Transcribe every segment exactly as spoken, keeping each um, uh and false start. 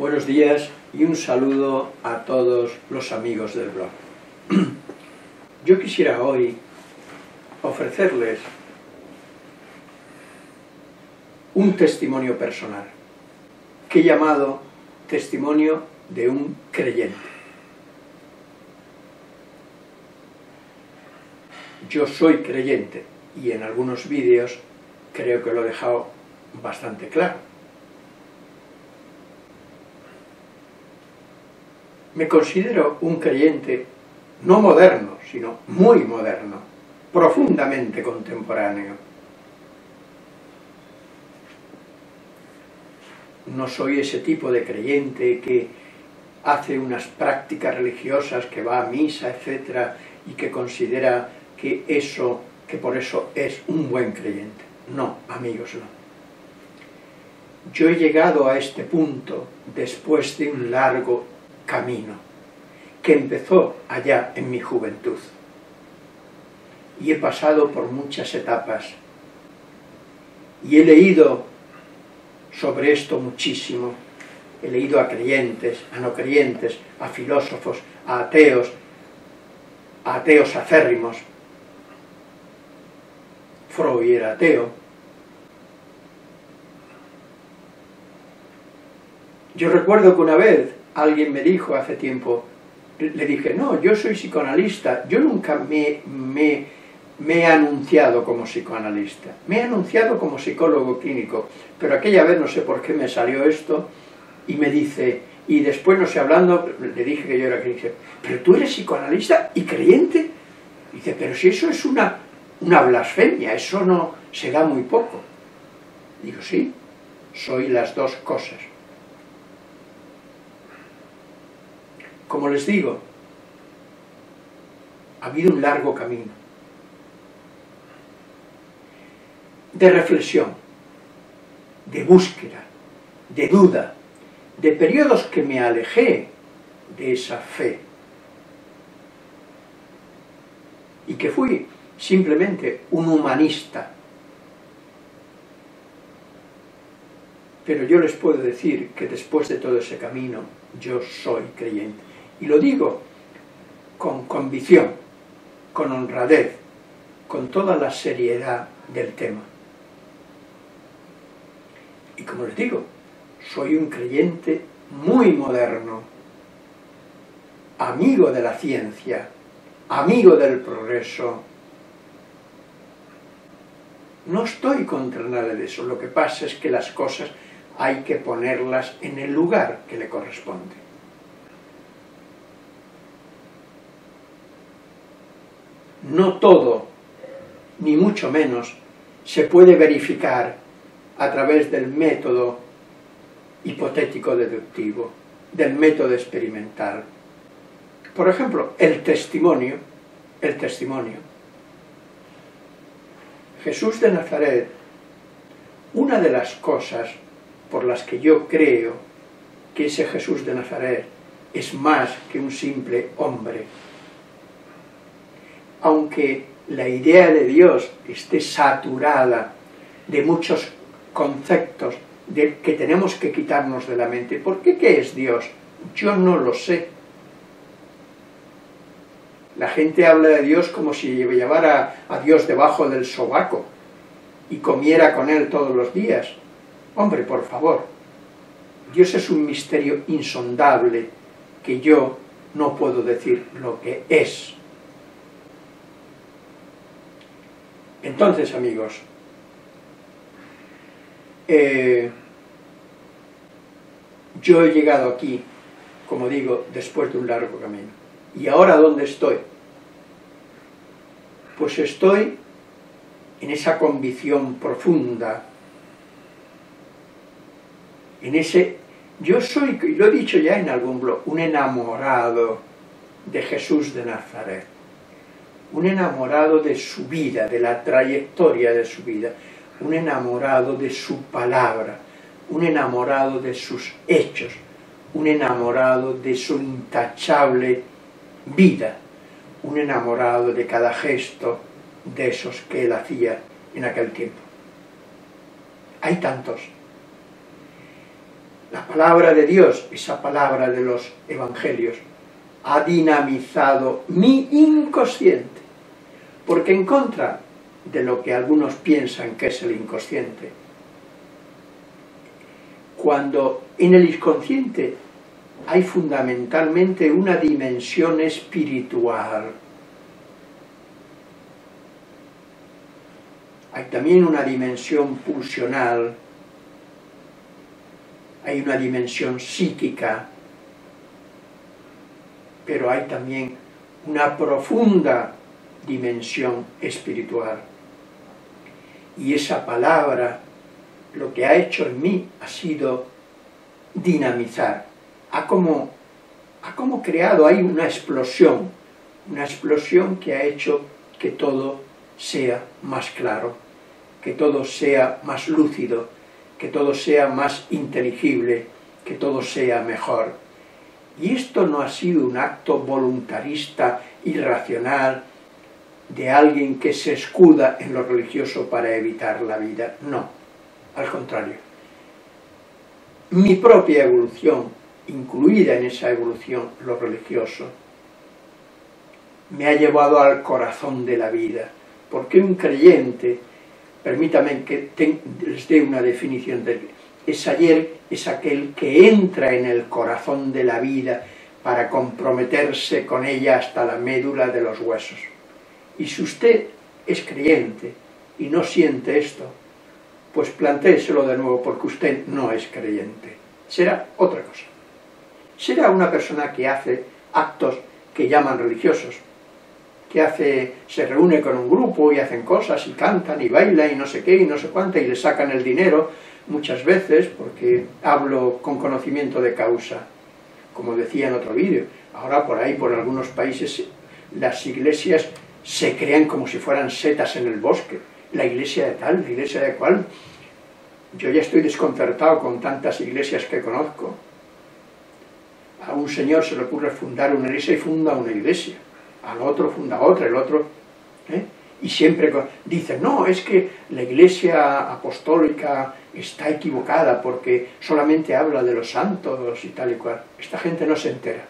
Buenos días y un saludo a todos los amigos del blog. Yo quisiera hoy ofrecerles un testimonio personal que he llamado testimonio de un creyente. Yo soy creyente y en algunos vídeos creo que lo he dejado bastante claro. Me considero un creyente no moderno, sino muy moderno, profundamente contemporáneo. No soy ese tipo de creyente que hace unas prácticas religiosas, que va a misa, etcétera, y que considera que eso, que por eso es un buen creyente. No, amigos, no. Yo he llegado a este punto después de un largo camino que empezó allá en mi juventud y he pasado por muchas etapas y he leído sobre esto muchísimo. He leído a creyentes, a no creyentes, a filósofos, a ateos, a ateos acérrimos. Freud era ateo. Yo recuerdo que una vez alguien me dijo hace tiempo, le dije, no, yo soy psicoanalista, yo nunca me, me, me he anunciado como psicoanalista, me he anunciado como psicólogo clínico, pero aquella vez no sé por qué me salió esto, y me dice, y después no sé, hablando, le dije que yo era creyente, pero tú eres psicoanalista y creyente, y dice, pero si eso es una, una blasfemia, eso no se da muy poco. Digo, sí, soy las dos cosas. Como les digo, ha habido un largo camino de reflexión, de búsqueda, de duda, de periodos que me alejé de esa fe y que fui simplemente un humanista. Pero yo les puedo decir que después de todo ese camino yo soy creyente. Y lo digo con convicción, con honradez, con toda la seriedad del tema. Y como les digo, soy un creyente muy moderno, amigo de la ciencia, amigo del progreso. No estoy contra nada de eso, lo que pasa es que las cosas hay que ponerlas en el lugar que le corresponde. No todo, ni mucho menos, se puede verificar a través del método hipotético deductivo, del método experimental. Por ejemplo, el testimonio, el testimonio. Jesús de Nazaret, una de las cosas por las que yo creo que ese Jesús de Nazaret es más que un simple hombre, aunque la idea de Dios esté saturada de muchos conceptos de que tenemos que quitarnos de la mente. ¿Por qué? ¿Qué es Dios? Yo no lo sé. La gente habla de Dios como si llevara a Dios debajo del sobaco y comiera con él todos los días. Hombre, por favor, Dios es un misterio insondable que yo no puedo decir lo que es. Entonces, amigos, eh, yo he llegado aquí, como digo, después de un largo camino. ¿Y ahora dónde estoy? Pues estoy en esa convicción profunda, en ese... Yo soy, y lo he dicho ya en algún blog, un enamorado de Jesús de Nazaret. Un enamorado de su vida, de la trayectoria de su vida, un enamorado de su palabra, un enamorado de sus hechos, un enamorado de su intachable vida, un enamorado de cada gesto de esos que él hacía en aquel tiempo. Hay tantos. La palabra de Dios, esa palabra de los evangelios, ha dinamizado mi inconsciente, porque en contra de lo que algunos piensan que es el inconsciente, cuando en el inconsciente hay fundamentalmente una dimensión espiritual, hay también una dimensión pulsional, hay una dimensión psíquica, pero hay también una profunda dimensión espiritual. Y esa palabra, lo que ha hecho en mí ha sido dinamizar, ha como, ha como creado ahí una explosión, una explosión que ha hecho que todo sea más claro, que todo sea más lúcido, que todo sea más inteligible, que todo sea mejor. Y esto no ha sido un acto voluntarista, irracional, de alguien que se escuda en lo religioso para evitar la vida. No, al contrario. Mi propia evolución, incluida en esa evolución lo religioso, me ha llevado al corazón de la vida, porque un creyente, permítame que te, les dé una definición de es ayer, es aquel que entra en el corazón de la vida para comprometerse con ella hasta la médula de los huesos. Y si usted es creyente y no siente esto, pues plantéeselo de nuevo, porque usted no es creyente. Será otra cosa. Será una persona que hace actos que llaman religiosos, que hace, se reúne con un grupo y hacen cosas y cantan y bailan y no sé qué y no sé cuánto y le sacan el dinero muchas veces, porque hablo con conocimiento de causa, como decía en otro vídeo. Ahora por ahí, por algunos países, las iglesias se crean como si fueran setas en el bosque. La iglesia de tal, la iglesia de cual. Yo ya estoy desconcertado con tantas iglesias que conozco. A un señor se le ocurre fundar una iglesia y funda una iglesia. Al otro funda otra, el otro... ¿eh? Y siempre dicen, no, es que la iglesia apostólica está equivocada porque solamente habla de los santos y tal y cual. Esta gente no se entera.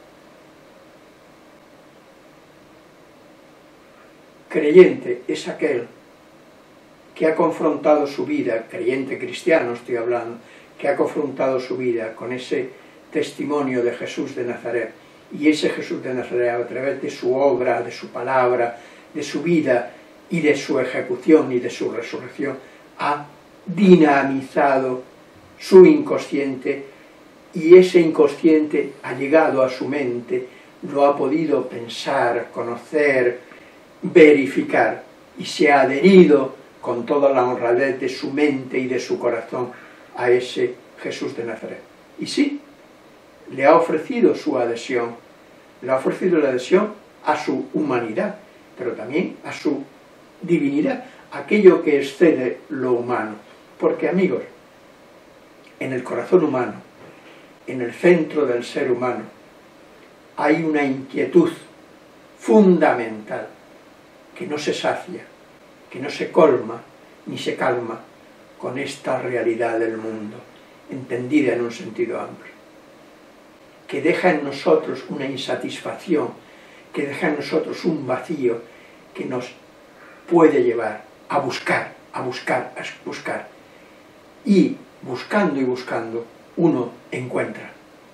Creyente es aquel que ha confrontado su vida, creyente cristiano estoy hablando, que ha confrontado su vida con ese testimonio de Jesús de Nazaret, y ese Jesús de Nazaret a través de su obra, de su palabra, de su vida y de su ejecución y de su resurrección, ha dinamizado su inconsciente, y ese inconsciente ha llegado a su mente, lo ha podido pensar, conocer, verificar, y se ha adherido con toda la honradez de su mente y de su corazón a ese Jesús de Nazaret. Y sí, le ha ofrecido su adhesión, le ha ofrecido la adhesión a su humanidad, pero también a su divinidad, aquello que excede lo humano. Porque, amigos, en el corazón humano, en el centro del ser humano, hay una inquietud fundamental que no se sacia, que no se colma ni se calma con esta realidad del mundo, entendida en un sentido amplio, que deja en nosotros una insatisfacción, que deja en nosotros un vacío que nos puede llevar a buscar, a buscar, a buscar. Y buscando y buscando, uno encuentra.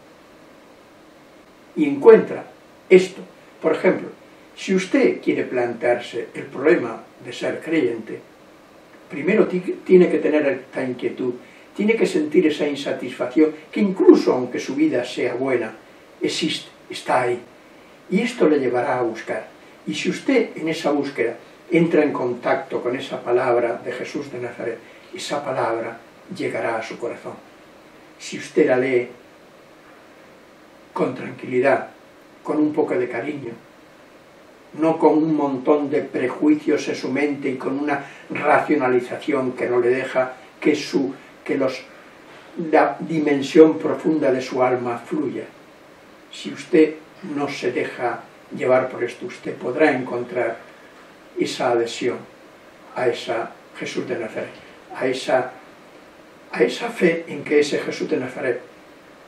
Y encuentra esto. Por ejemplo, si usted quiere plantearse el problema de ser creyente, primero tiene que tener esta inquietud, tiene que sentir esa insatisfacción, que incluso aunque su vida sea buena, existe, está ahí. Y esto le llevará a buscar. Y si usted en esa búsqueda entra en contacto con esa palabra de Jesús de Nazaret, esa palabra llegará a su corazón. Si usted la lee con tranquilidad, con un poco de cariño, no con un montón de prejuicios en su mente y con una racionalización que no le deja que, su, que los, la dimensión profunda de su alma fluya. Si usted no se deja llevar por esto, usted podrá encontrar esa adhesión a esa Jesús de Nazaret, a esa, a esa fe en que ese Jesús de Nazaret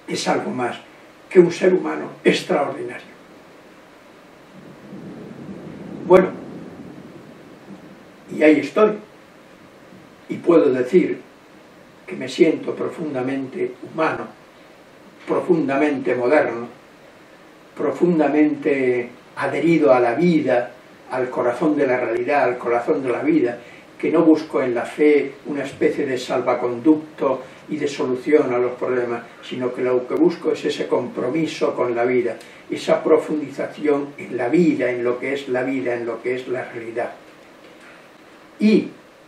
es algo más que un ser humano extraordinario. Bueno, y ahí estoy, y puedo decir que me siento profundamente humano, profundamente moderno, profundamente adherido a la vida, al corazón de la realidad, al corazón de la vida, que no busco en la fe una especie de salvaconducto y de solución a los problemas, sino que lo que busco es ese compromiso con la vida, esa profundización en la vida, en lo que es la vida, en lo que es la realidad. Y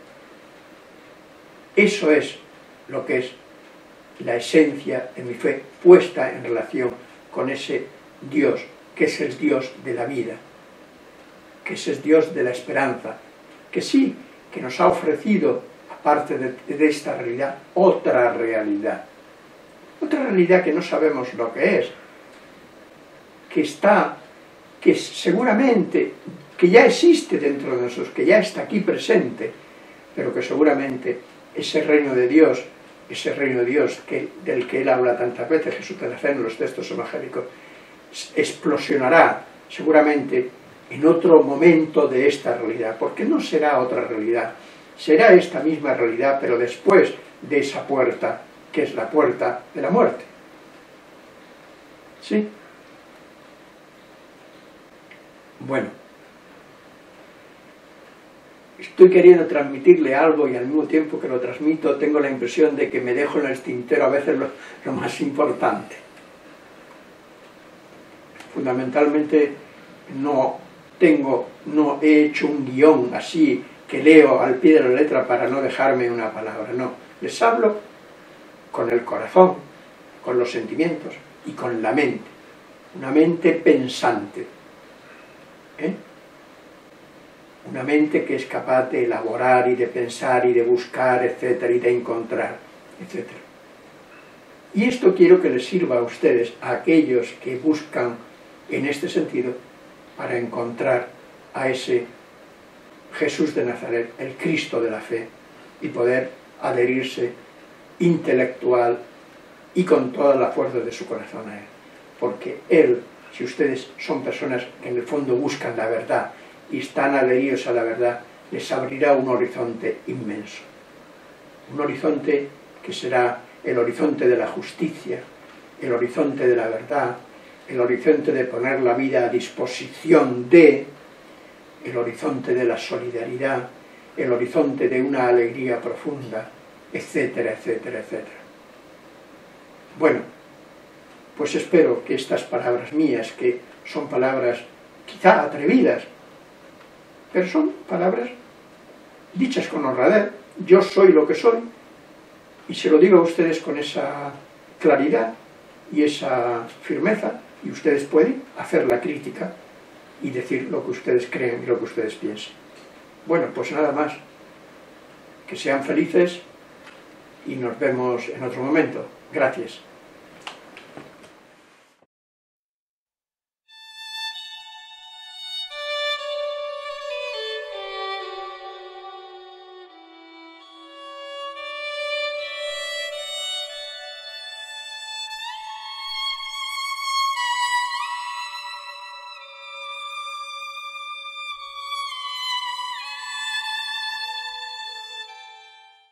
eso es lo que es la esencia de mi fe, puesta en relación con ese Dios, que es el Dios de la vida, que es el Dios de la esperanza, que sí, que nos ha ofrecido, aparte de, de esta realidad, otra realidad. Otra realidad que no sabemos lo que es, que está, que seguramente, que ya existe dentro de nosotros, que ya está aquí presente, pero que seguramente ese reino de Dios, ese reino de Dios que, del que él habla tantas veces, Jesús de Nazaret en los textos evangélicos, explosionará seguramente en otro momento de esta realidad, porque no será otra realidad, será esta misma realidad, pero después de esa puerta, que es la puerta de la muerte. ¿Sí? Bueno, estoy queriendo transmitirle algo y al mismo tiempo que lo transmito tengo la impresión de que me dejo en el tintero a veces lo, lo más importante. Fundamentalmente no tengo, no he hecho un guión así que leo al pie de la letra para no dejarme una palabra, no. Les hablo con el corazón, con los sentimientos y con la mente. Una mente pensante. ¿Eh? Una mente que es capaz de elaborar y de pensar y de buscar, etcétera, y de encontrar, etcétera. Y esto quiero que les sirva a ustedes, a aquellos que buscan en este sentido, para encontrar a ese Jesús de Nazaret, el Cristo de la fe, y poder adherirse intelectual y con toda la fuerza de su corazón a Él. Porque Él, si ustedes son personas que en el fondo buscan la verdad y están adheridos a la verdad, les abrirá un horizonte inmenso. Un horizonte que será el horizonte de la justicia, el horizonte de la verdad, el horizonte de poner la vida a disposición de, el horizonte de la solidaridad, el horizonte de una alegría profunda, etcétera, etcétera, etcétera. Bueno, pues espero que estas palabras mías, que son palabras quizá atrevidas, pero son palabras dichas con honradez, yo soy lo que soy, y se lo digo a ustedes con esa claridad y esa firmeza, y ustedes pueden hacer la crítica y decir lo que ustedes creen y lo que ustedes piensan. Bueno, pues nada más. Que sean felices y nos vemos en otro momento. Gracias.